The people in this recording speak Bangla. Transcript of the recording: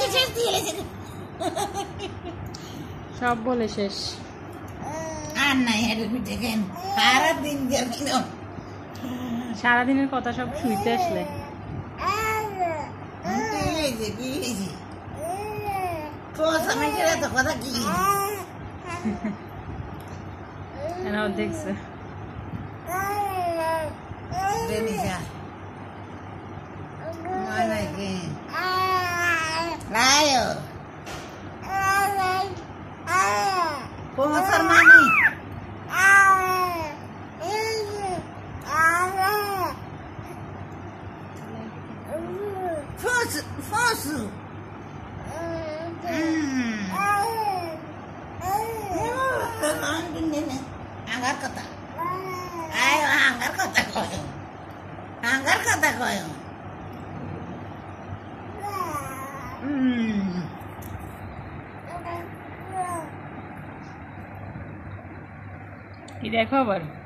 সব বলে শেষ আর নাই দেখেন সারাদিনের কথা সব শুইতে আসলে কথা কি দেখছে anggar kata ayo anggar kata koyo কি দেখো আবার